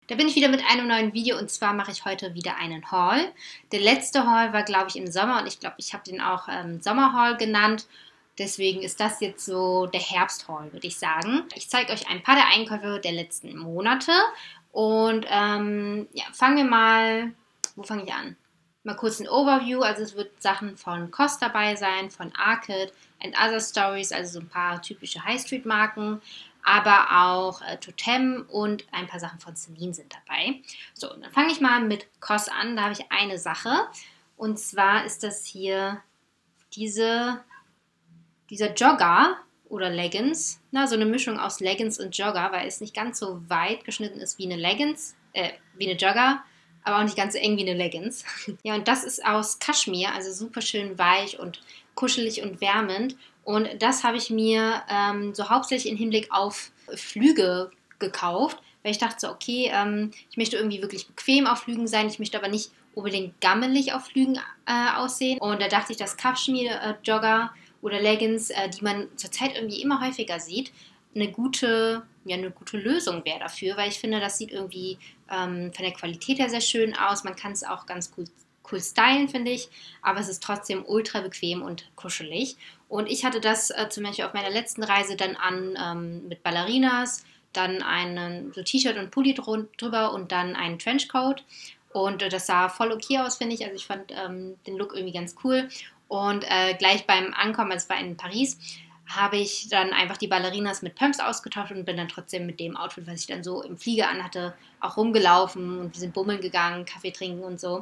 Da bin ich wieder mit einem neuen Video und zwar mache ich heute wieder einen Haul. Der letzte Haul war, glaube ich, im Sommer und ich glaube, ich habe den auch Sommerhaul genannt. Deswegen ist das jetzt so der Herbsthaul, würde ich sagen. Ich zeige euch ein paar der Einkäufe der letzten Monate und ja, fangen wir mal, wo fange ich an? Mal kurz ein Overview, also es wird Sachen von COS dabei sein, von Arcade and Other Stories, also so ein paar typische High-Street-Marken, aber auch Totem und ein paar Sachen von Celine sind dabei. So, dann fange ich mal mit COS an, da habe ich eine Sache und zwar ist das hier dieser Jogger oder Leggings, so eine Mischung aus Leggings und Jogger, weil es nicht ganz so weit geschnitten ist wie eine wie eine Jogger, aber auch nicht ganz so eng wie eine Leggings. Ja, und das ist aus Kaschmir, also super schön weich und kuschelig und wärmend. Und das habe ich mir so hauptsächlich im Hinblick auf Flüge gekauft, weil ich dachte so, okay, ich möchte irgendwie wirklich bequem auf Flügen sein, ich möchte aber nicht unbedingt gammelig auf Flügen aussehen. Und da dachte ich, dass Kaschmir-Jogger oder Leggings, die man zurzeit irgendwie immer häufiger sieht, eine gute Lösung wäre dafür, weil ich finde, das sieht irgendwie von der Qualität her sehr schön aus. Man kann es auch ganz cool stylen, finde ich, aber es ist trotzdem ultra bequem und kuschelig. Und ich hatte das zum Beispiel auf meiner letzten Reise dann an mit Ballerinas, dann einen so T-Shirt und Pulli drüber und dann einen Trenchcoat. Und das sah voll okay aus, finde ich. Also ich fand den Look irgendwie ganz cool. Und gleich beim Ankommen, also es war in Paris, habe ich dann einfach die Ballerinas mit Pumps ausgetauscht und bin dann trotzdem mit dem Outfit, was ich dann so im Flieger anhatte, auch rumgelaufen und wir sind bummeln gegangen, Kaffee trinken und so.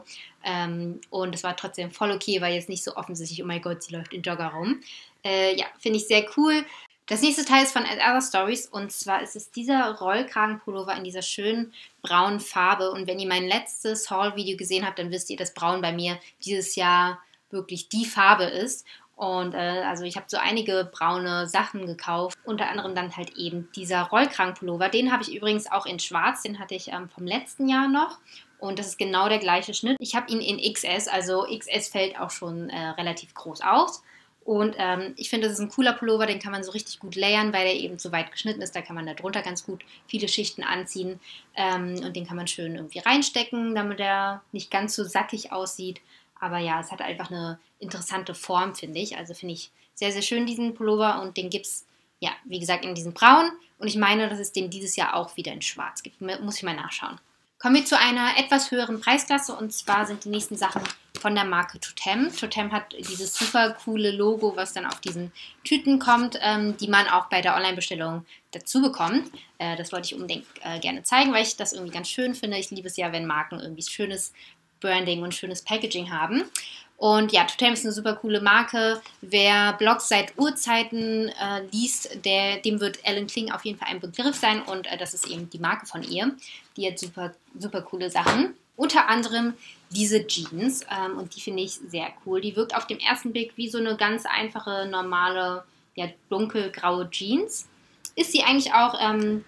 Und es war trotzdem voll okay, weil jetzt nicht so offensichtlich, oh mein Gott, sie läuft in Jogger rum. Ja, finde ich sehr cool. Das nächste Teil ist von Other Stories und zwar ist es dieser Rollkragenpullover in dieser schönen braunen Farbe. Und wenn ihr mein letztes Haul-Video gesehen habt, dann wisst ihr, dass Braun bei mir dieses Jahr wirklich die Farbe ist. Und also ich habe so einige braune Sachen gekauft, unter anderem dann halt eben dieser Rollkragenpullover. Den habe ich übrigens auch in schwarz, den hatte ich vom letzten Jahr noch. Und das ist genau der gleiche Schnitt. Ich habe ihn in XS, also XS fällt auch schon relativ groß aus. Und ich finde, das ist ein cooler Pullover, den kann man so richtig gut layern, weil der eben so weit geschnitten ist. Da kann man da drunter ganz gut viele Schichten anziehen. Und den kann man schön irgendwie reinstecken, damit er nicht ganz so sackig aussieht. Aber ja, es hat einfach eine interessante Form, finde ich. Also finde ich sehr, sehr schön, diesen Pullover. Und den gibt es, ja, wie gesagt, in diesem Braun. Und ich meine, dass es den dieses Jahr auch wieder in Schwarz gibt. Muss ich mal nachschauen. Kommen wir zu einer etwas höheren Preisklasse. Und zwar sind die nächsten Sachen von der Marke Totem. Totem hat dieses super coole Logo, was dann auf diesen Tüten kommt, die man auch bei der Online-Bestellung dazu bekommt. Das wollte ich unbedingt gerne zeigen, weil ich das irgendwie ganz schön finde. Ich liebe es ja, wenn Marken irgendwie schönes Branding und schönes Packaging haben. Und ja, Totem ist eine super coole Marke. Wer Blogs seit Urzeiten liest, dem wird Ellen Kling auf jeden Fall ein Begriff sein. Und das ist eben die Marke von ihr. Die hat super, super coole Sachen. Unter anderem diese Jeans. Und die finde ich sehr cool. Die wirkt auf den ersten Blick wie so eine ganz einfache, normale, ja, dunkelgraue Jeans. Ist sie eigentlich auch,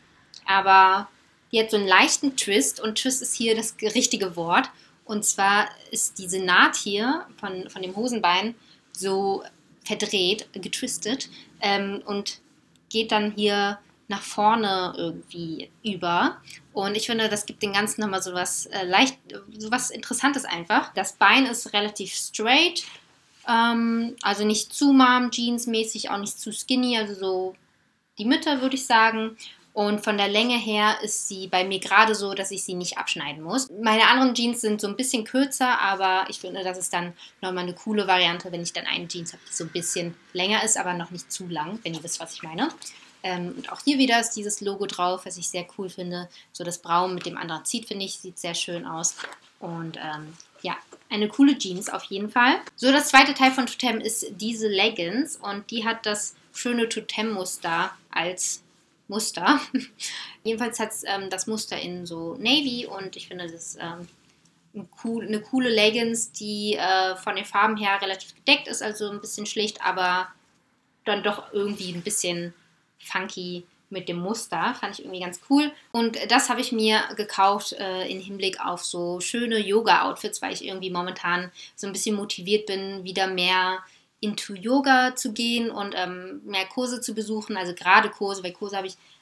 aber die hat so einen leichten Twist. Und Twist ist hier das richtige Wort. Und zwar ist diese Naht hier von dem Hosenbein so verdreht, getwistet und geht dann hier nach vorne irgendwie über. Und ich finde, das gibt den Ganzen nochmal so was so was Interessantes einfach. Das Bein ist relativ straight, also nicht zu Mom-Jeans-mäßig, auch nicht zu skinny, also so die Mitte, würde ich sagen. Und von der Länge her ist sie bei mir gerade so, dass ich sie nicht abschneiden muss. Meine anderen Jeans sind so ein bisschen kürzer, aber ich finde, das ist dann nochmal eine coole Variante, wenn ich dann eine Jeans habe, die so ein bisschen länger ist, aber noch nicht zu lang, wenn ihr wisst, was ich meine. Und auch hier wieder ist dieses Logo drauf, was ich sehr cool finde. So das Braun mit dem anderen zieht, finde ich, sieht sehr schön aus. Und ja, eine coole Jeans auf jeden Fall. So, das zweite Teil von Totem ist diese Leggings und die hat das schöne Totem-Muster als Muster. Jedenfalls hat es das Muster in so Navy und ich finde, das ist eine coole Leggings, die von den Farben her relativ gedeckt ist, also ein bisschen schlicht, aber dann doch irgendwie ein bisschen funky mit dem Muster. Fand ich irgendwie ganz cool. Und das habe ich mir gekauft im Hinblick auf so schöne Yoga-Outfits, weil ich irgendwie momentan so ein bisschen motiviert bin, wieder mehr into Yoga zu gehen und mehr Kurse zu besuchen, also gerade Kurse, weil Kurse habe ich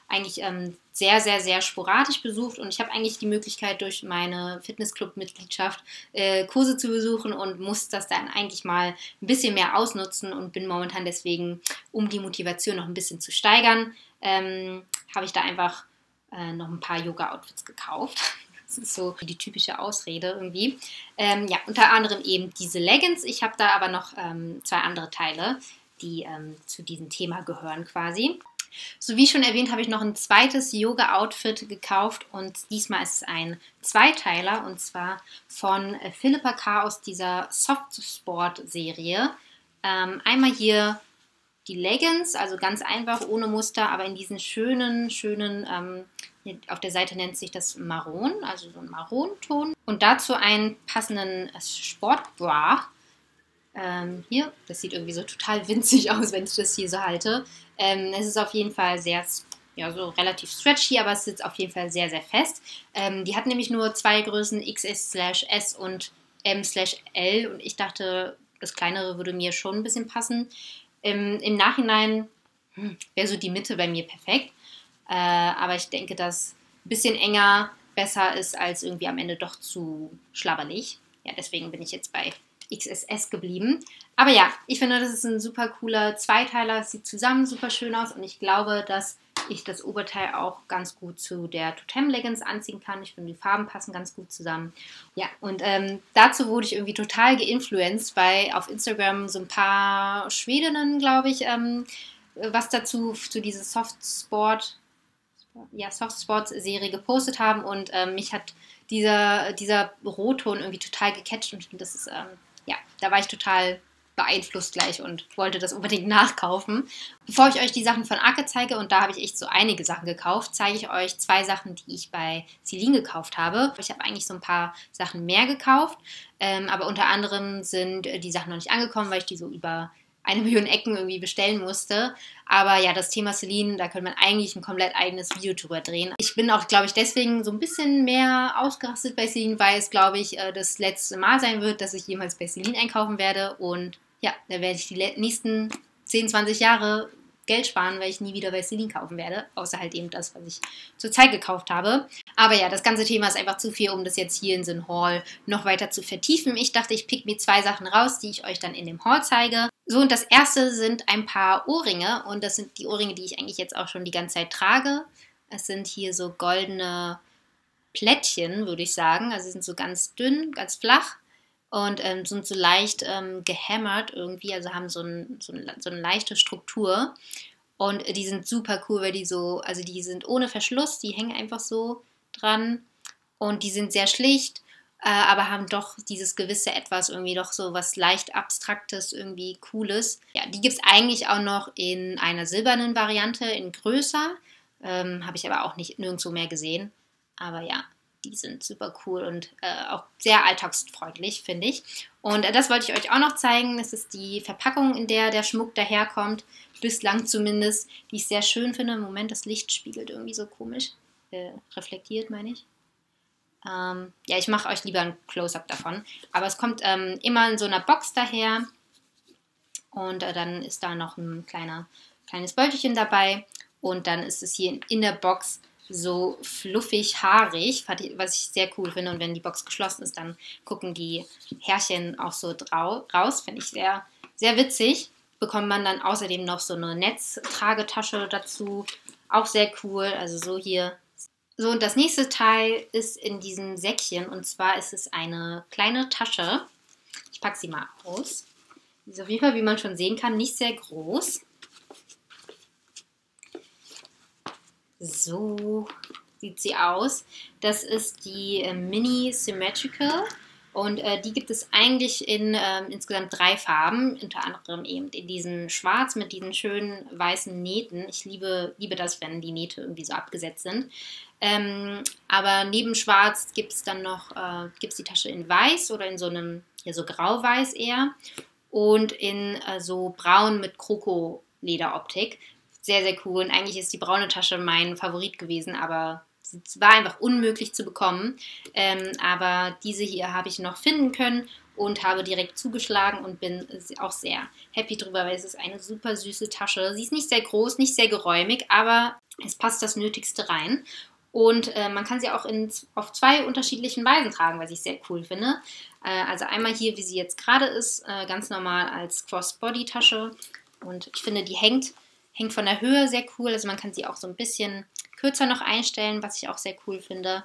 eigentlich sehr, sehr, sehr sporadisch besucht und ich habe eigentlich die Möglichkeit durch meine Fitnessclub-Mitgliedschaft Kurse zu besuchen und muss das dann eigentlich mal ein bisschen mehr ausnutzen und bin momentan deswegen, um die Motivation noch ein bisschen zu steigern, habe ich da einfach noch ein paar Yoga-Outfits gekauft. Das ist so die typische Ausrede irgendwie. Ja, unter anderem eben diese Leggings. Ich habe da aber noch 2 andere Teile, die zu diesem Thema gehören quasi. So wie schon erwähnt, habe ich noch ein zweites Yoga-Outfit gekauft und diesmal ist es ein Zweiteiler und zwar von Philippa K. aus dieser Soft Sport-Serie. Einmal hier die Leggings, also ganz einfach, ohne Muster, aber in diesen schönen, auf der Seite nennt sich das Maron, also so ein Maronton. Und dazu einen passenden Sportbra. Hier, das sieht irgendwie so total winzig aus, wenn ich das hier so halte. Es ist auf jeden Fall sehr, ja, so relativ stretchy, aber es sitzt auf jeden Fall sehr, sehr fest. Die hat nämlich nur 2 Größen, XS/S und M/L und ich dachte, das kleinere würde mir schon ein bisschen passen. Im Nachhinein wäre so die Mitte bei mir perfekt. Aber ich denke, dass ein bisschen enger besser ist als irgendwie am Ende doch zu schlabberlich. Ja, deswegen bin ich jetzt bei XSS geblieben. Aber ja, ich finde, das ist ein super cooler Zweiteiler. Es sieht zusammen super schön aus und ich glaube, dass ich das Oberteil auch ganz gut zu der Totem Leggings anziehen kann. Ich finde, die Farben passen ganz gut zusammen. Ja, und dazu wurde ich irgendwie total geinfluenced, weil auf Instagram so ein paar Schwedinnen, glaube ich, was dazu zu dieser Softsport-Serie gepostet haben und mich hat dieser Rotton irgendwie total gecatcht und ich finde, das ist, ja, da war ich total beeinflusst gleich und wollte das unbedingt nachkaufen. Bevor ich euch die Sachen von Arke zeige, und da habe ich echt so einige Sachen gekauft, zeige ich euch 2 Sachen, die ich bei Celine gekauft habe. Ich habe eigentlich so ein paar Sachen mehr gekauft, aber unter anderem sind die Sachen noch nicht angekommen, weil ich die so über 1 Million Ecken irgendwie bestellen musste. Aber ja, das Thema Celine, da könnte man eigentlich ein komplett eigenes Video drüber drehen. Ich bin auch, glaube ich, deswegen so ein bisschen mehr ausgerastet bei Celine, weil es, glaube ich, das letzte Mal sein wird, dass ich jemals bei Celine einkaufen werde. Und ja, da werde ich die nächsten 10, 20 Jahre Geld sparen, weil ich nie wieder bei Celine kaufen werde. Außer halt eben das, was ich zurzeit gekauft habe. Aber ja, das ganze Thema ist einfach zu viel, um das jetzt hier in so einem Haul noch weiter zu vertiefen. Ich dachte, ich pick mir 2 Sachen raus, die ich euch dann in dem Haul zeige. So, und das erste sind ein paar Ohrringe. Und das sind die Ohrringe, die ich eigentlich jetzt auch schon die ganze Zeit trage. Es sind hier so goldene Plättchen, würde ich sagen. Also sie sind so ganz dünn, ganz flach. Und sind so leicht gehämmert irgendwie, also haben so eine leichte Struktur. Und die sind super cool, weil also die sind ohne Verschluss, die hängen einfach so dran. Und die sind sehr schlicht, aber haben doch dieses gewisse Etwas, irgendwie doch so was leicht Abstraktes, irgendwie Cooles. Ja, die gibt es eigentlich auch noch in einer silbernen Variante, in größer. Habe ich aber auch nicht nirgendwo mehr gesehen. Aber ja, die sind super cool und auch sehr alltagsfreundlich, finde ich. Und das wollte ich euch auch noch zeigen. Das ist die Verpackung, in der der Schmuck daherkommt. Bislang zumindest, die ich sehr schön finde. Im Moment, das Licht spiegelt irgendwie so komisch. Reflektiert, meine ich. Ja, ich mache euch lieber ein Close-Up davon. Aber es kommt immer in so einer Box daher. Und dann ist da noch ein kleines Beutelchen dabei. Und dann ist es hier in der Box so fluffig, haarig, was ich sehr cool finde. Und wenn die Box geschlossen ist, dann gucken die Härchen auch so raus. Finde ich sehr, sehr witzig. Bekommt man dann außerdem noch so eine Netztragetasche dazu. Auch sehr cool. Also so hier. So, und das nächste Teil ist in diesem Säckchen. Und zwar ist es eine kleine Tasche. Ich packe sie mal aus. Die ist auf jeden Fall, wie man schon sehen kann, nicht sehr groß. So sieht sie aus. Das ist die Mini Symmetrical und die gibt es eigentlich in insgesamt 3 Farben, unter anderem eben in diesen Schwarz mit diesen schönen weißen Nähten. Ich liebe das, wenn die Nähte irgendwie so abgesetzt sind. Aber neben Schwarz gibt es dann noch gibt's die Tasche in Weiß oder in so einem, ja, so grau-weiß eher und in so braun mit Kroko-Lederoptik. Sehr, sehr cool. Und eigentlich ist die braune Tasche mein Favorit gewesen, aber es war einfach unmöglich zu bekommen. Aber diese hier habe ich noch finden können und habe direkt zugeschlagen und bin auch sehr happy drüber, weil es ist eine super süße Tasche. Sie ist nicht sehr groß, nicht sehr geräumig, aber Es passt das Nötigste rein. Und man kann sie auch auf 2 unterschiedlichen Weisen tragen, was ich sehr cool finde. Also einmal hier, wie sie jetzt gerade ist, ganz normal als Crossbody-Tasche. Und ich finde, die hängt von der Höhe sehr cool. Also man kann sie auch so ein bisschen kürzer noch einstellen, was ich auch sehr cool finde.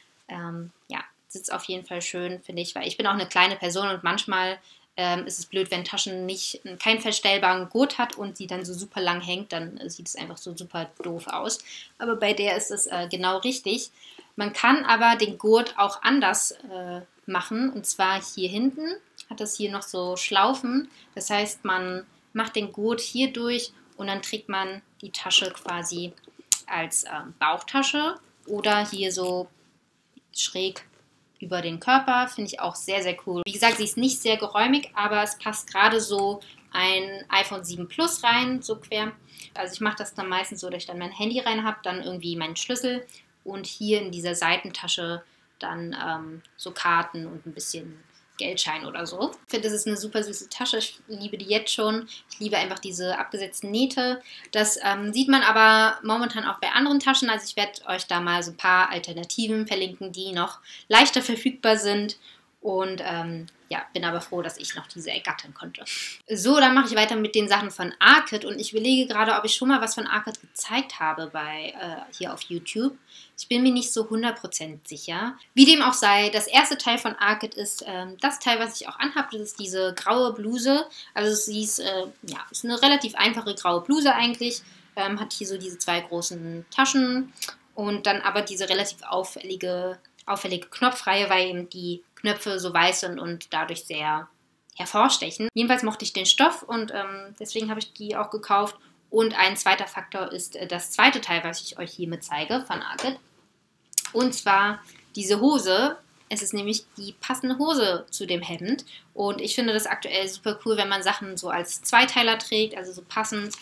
Ja, sitzt auf jeden Fall schön, finde ich, weil ich bin auch eine kleine Person und manchmal ist es blöd, wenn Taschen keinen verstellbaren Gurt hat und sie dann so super lang hängt, dann sieht es einfach so super doof aus. Aber bei der ist es genau richtig. Man kann aber den Gurt auch anders machen, und zwar hier hinten hat das hier noch so Schlaufen. Das heißt, man macht den Gurt hier durch und dann trägt man die Tasche quasi als Bauchtasche oder hier so schräg über den Körper. Finde ich auch sehr, sehr cool. Wie gesagt, sie ist nicht sehr geräumig, aber es passt gerade so ein iPhone 7 Plus rein, so quer. Also ich mache das dann meistens so, dass ich dann mein Handy rein habe, dann irgendwie meinen Schlüssel und hier in dieser Seitentasche dann so Karten und ein bisschen Geldschein oder so. Ich finde, das ist eine super süße Tasche. Ich liebe die jetzt schon. Ich liebe einfach diese abgesetzten Nähte. Das sieht man aber momentan auch bei anderen Taschen. Also ich werde euch da mal so ein paar Alternativen verlinken, die noch leichter verfügbar sind. Und ja, bin aber froh, dass ich noch diese ergattern konnte. So, dann mache ich weiter mit den Sachen von Arket. Und ich überlege gerade, ob ich schon mal was von Arket gezeigt habe hier auf YouTube. Ich bin mir nicht so 100% sicher. Wie dem auch sei, das erste Teil von Arket ist das Teil, was ich auch anhabe. Das ist diese graue Bluse. Also sie ist, ja, ist eine relativ einfache graue Bluse eigentlich. Hat hier so diese 2 großen Taschen und dann aber diese relativ auffällige Knopfreihe, weil eben die Knöpfe so weiß sind und dadurch sehr hervorstechen. Jedenfalls mochte ich den Stoff und deswegen habe ich die auch gekauft. Und ein zweiter Faktor ist das zweite Teil, was ich euch hiermit zeige von Arket. Und zwar diese Hose. Es ist nämlich die passende Hose zu dem Hemd. Und ich finde das aktuell super cool, wenn man Sachen so als Zweiteiler trägt, also so passend.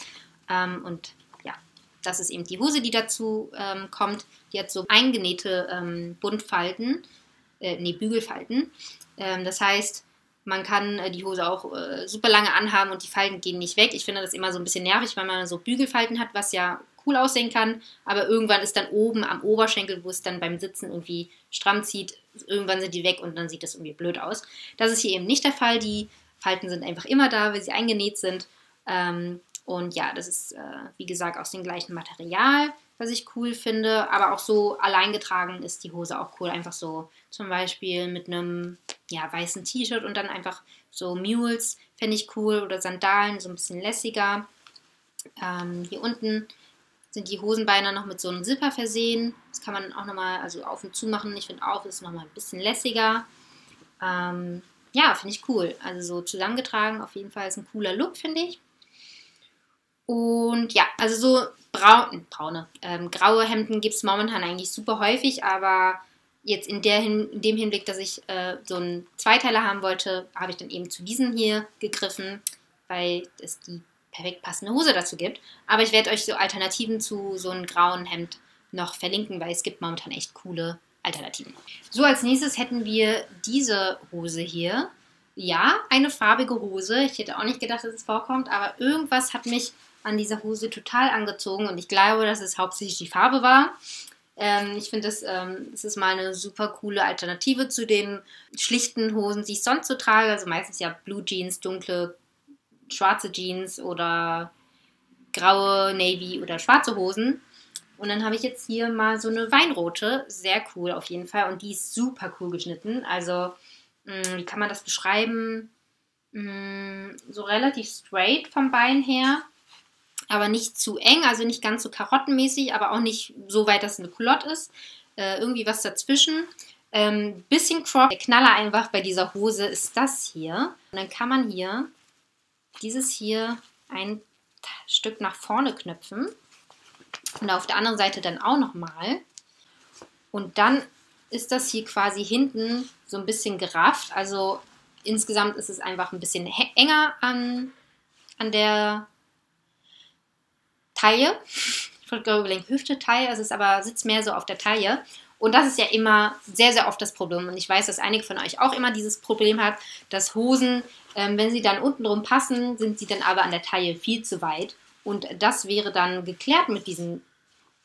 Und ja, das ist eben die Hose, die dazu kommt. Die hat so eingenähte Buntfalten, Bügelfalten. Das heißt, man kann die Hose auch super lange anhaben und die Falten gehen nicht weg. Ich finde das immer so ein bisschen nervig, weil man so Bügelfalten hat, was ja cool aussehen kann. Aber irgendwann ist dann oben am Oberschenkel, wo es dann beim Sitzen irgendwie stramm zieht, irgendwann sind die weg und dann sieht das irgendwie blöd aus. Das ist hier eben nicht der Fall. Die Falten sind einfach immer da, weil sie eingenäht sind. Und ja, das ist, wie gesagt, aus dem gleichen Material, was ich cool finde. Aber auch so allein getragen ist die Hose auch cool. Einfach so zum Beispiel mit einem weißen T-Shirt und dann einfach so Mules fände ich cool oder Sandalen, so ein bisschen lässiger. Hier unten sind die Hosenbeine noch mit so einem Zipper versehen. Das kann man auch nochmal auf und zu machen. Ich finde auch, ist nochmal ein bisschen lässiger. Ja, finde ich cool. Also so zusammengetragen auf jeden Fall ist ein cooler Look, finde ich. Und ja, also so graue Hemden gibt es momentan eigentlich super häufig, aber jetzt in dem Hinblick, dass ich so einen Zweiteiler haben wollte, habe ich dann eben zu diesen hier gegriffen, weil es die perfekt passende Hose dazu gibt. Aber ich werde euch so Alternativen zu so einem grauen Hemd noch verlinken, weil es gibt momentan echt coole Alternativen. So, als nächstes hätten wir diese Hose hier. Ja, eine farbige Hose. Ich hätte auch nicht gedacht, dass es vorkommt, aber irgendwas hat mich an dieser Hose total angezogen und ich glaube, dass es hauptsächlich die Farbe war. Ich finde, das ist mal eine super coole Alternative zu den schlichten Hosen, die ich sonst so trage. Also meistens ja Blue Jeans, dunkle, schwarze Jeans oder graue, navy oder schwarze Hosen. Und dann habe ich jetzt hier mal so eine weinrote, sehr cool auf jeden Fall. Und die ist super cool geschnitten. Also, wie kann man das beschreiben? So relativ straight vom Bein her. Aber nicht zu eng, also nicht ganz so karottenmäßig, aber auch nicht so weit, dass es eine Culotte ist. Irgendwie was dazwischen. Bisschen Crop. Der Knaller einfach bei dieser Hose ist das hier. Und dann kann man hier dieses hier ein Stück nach vorne knöpfen. Und auf der anderen Seite dann auch nochmal. Und dann ist das hier quasi hinten so ein bisschen gerafft. Also insgesamt ist es einfach ein bisschen enger an der Taille. Ich wollte gerade überlegen, Hüfte-Taille, also es sitzt mehr so auf der Taille. Und das ist ja immer sehr, sehr oft das Problem. Und ich weiß, dass einige von euch auch immer dieses Problem hat, dass Hosen, wenn sie dann unten drum passen, sind sie dann aber an der Taille viel zu weit. Und das wäre dann geklärt mit diesem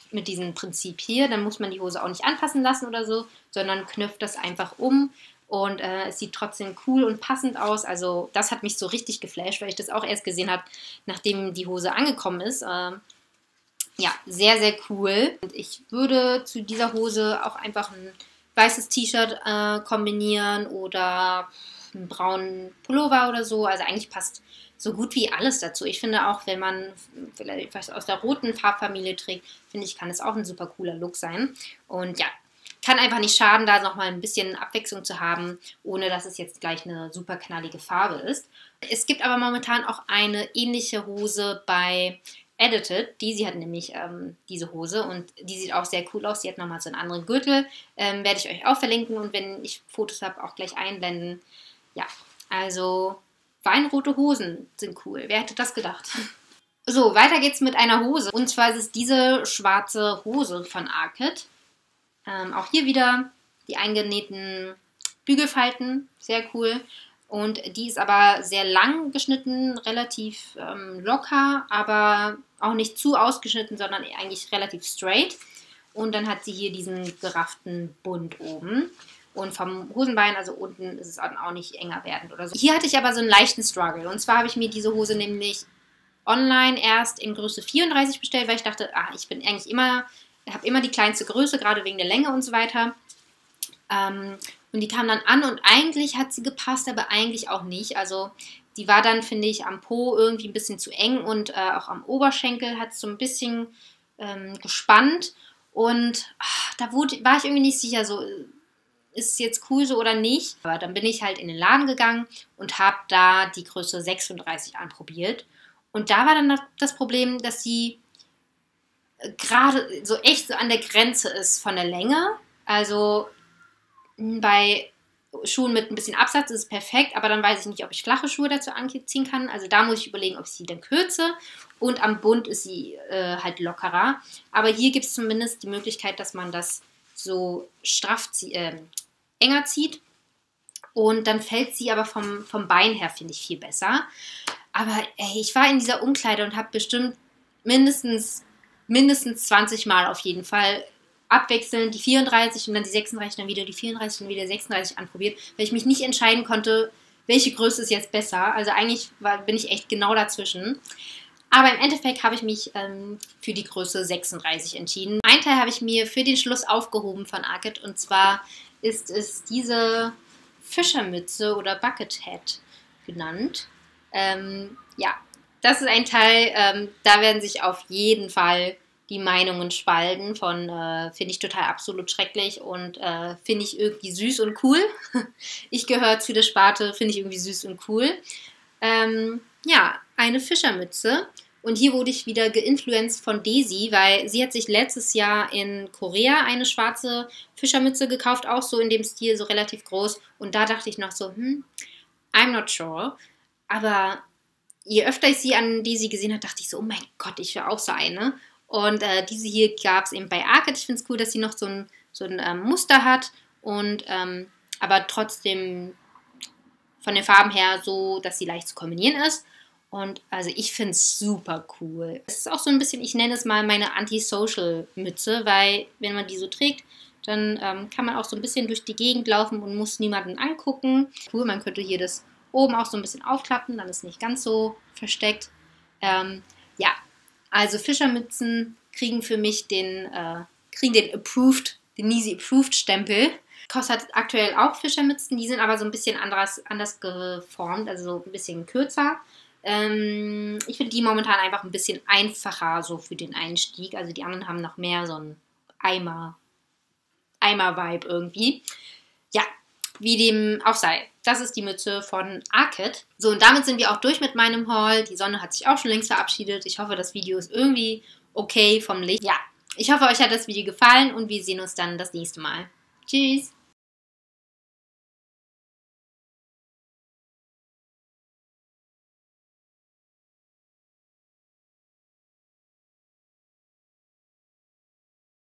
mit diesem Prinzip hier. Dann muss man die Hose auch nicht anpassen lassen oder so, sondern knöpft das einfach um. Und es sieht trotzdem cool und passend aus. Also das hat mich so richtig geflasht, weil ich das auch erst gesehen habe, nachdem die Hose angekommen ist. Ja, sehr, sehr cool. Und ich würde zu dieser Hose auch einfach ein weißes T-Shirt kombinieren oder einen braunen Pullover oder so. Also eigentlich passt so gut wie alles dazu. Ich finde auch, wenn man vielleicht was aus der roten Farbfamilie trägt, finde ich, kann es auch ein super cooler Look sein. Und ja, kann einfach nicht schaden, da nochmal ein bisschen Abwechslung zu haben, ohne dass es jetzt gleich eine super knallige Farbe ist. Es gibt aber momentan auch eine ähnliche Hose bei Edited. Daisy hat nämlich diese Hose und die sieht auch sehr cool aus. Sie hat nochmal so einen anderen Gürtel. Werde ich euch auch verlinken und wenn ich Fotos habe, auch gleich einblenden. Ja, also weinrote Hosen sind cool. Wer hätte das gedacht? So, weiter geht's mit einer Hose. Und zwar ist es diese schwarze Hose von Arket. Auch hier wieder die eingenähten Bügelfalten. Sehr cool. Und die ist aber sehr lang geschnitten, relativ locker, aber auch nicht zu ausgeschnitten, sondern eigentlich relativ straight. Und dann hat sie hier diesen gerafften Bund oben. Und vom Hosenbein, also unten, ist es dann auch nicht enger werdend oder so. Hier hatte ich aber so einen leichten Struggle. Und zwar habe ich mir diese Hose nämlich online erst in Größe 34 bestellt, weil ich dachte, ich bin eigentlich habe immer die kleinste Größe, gerade wegen der Länge und so weiter. Und die kam dann an und eigentlich hat sie gepasst, aber eigentlich auch nicht. Also die war dann, finde ich, am Po irgendwie ein bisschen zu eng und auch am Oberschenkel hat es so ein bisschen gespannt. Und da war ich irgendwie nicht sicher, so ist es jetzt cool so oder nicht. Aber dann bin ich halt in den Laden gegangen und habe da die Größe 36 anprobiert. Und da war dann das Problem, dass sie gerade so echt so an der Grenze ist von der Länge. Also bei Schuhen mit ein bisschen Absatz ist es perfekt, aber dann weiß ich nicht, ob ich flache Schuhe dazu anziehen kann. Also da muss ich überlegen, ob ich sie dann kürze. Und am Bund ist sie halt lockerer. Aber hier gibt es zumindest die Möglichkeit, dass man das so enger zieht. Und dann fällt sie aber vom Bein her, finde ich, viel besser. Aber ich war in dieser Umkleide und habe bestimmt mindestens 20 Mal auf jeden Fall abwechselnd die 34 und dann die 36, dann wieder die 34 und wieder 36 anprobiert, weil ich mich nicht entscheiden konnte, welche Größe ist jetzt besser. Also eigentlich bin ich echt genau dazwischen. Aber im Endeffekt habe ich mich für die Größe 36 entschieden. Ein Teil habe ich mir für den Schluss aufgehoben von Arket und zwar ist es diese Fischermütze oder Bucket Hat genannt. Ja, das ist ein Teil, da werden sich auf jeden Fall die Meinungen spalten von finde ich total absolut schrecklich und finde ich irgendwie süß und cool. Ich gehöre zu der Sparte, finde ich irgendwie süß und cool. Ja, eine Fischermütze. Und hier wurde ich wieder geinfluenced von Daisy, weil sie hat sich letztes Jahr in Korea eine schwarze Fischermütze gekauft, auch so in dem Stil, so relativ groß. Und da dachte ich noch so, I'm not sure. Aber je öfter ich sie an Daisy gesehen habe, dachte ich so, oh mein Gott, ich will auch so eine. Und diese hier gab es eben bei Arket. Ich finde es cool, dass sie noch so ein Muster hat und aber trotzdem von den Farben her so, dass sie leicht zu kombinieren ist. Und also ich finde es super cool. Es ist auch so ein bisschen, ich nenne es mal meine Anti-Social-Mütze, weil wenn man die so trägt, dann kann man auch so ein bisschen durch die Gegend laufen und muss niemanden angucken. Cool, man könnte hier das oben auch so ein bisschen aufklappen, dann ist es nicht ganz so versteckt. Ja, also Fischermützen kriegen für mich den Easy Approved Stempel. Koss hat aktuell auch Fischermützen, die sind aber so ein bisschen anders geformt, also so ein bisschen kürzer. Ich finde die momentan einfach ein bisschen einfacher so für den Einstieg. Also die anderen haben noch mehr so einen Eimer-Vibe irgendwie. Ja, wie dem auch sei. Das ist die Mütze von Arket. So, und damit sind wir auch durch mit meinem Haul. Die Sonne hat sich auch schon längst verabschiedet. Ich hoffe, das Video ist irgendwie okay vom Licht. Ja, ich hoffe, euch hat das Video gefallen und wir sehen uns dann das nächste Mal. Tschüss!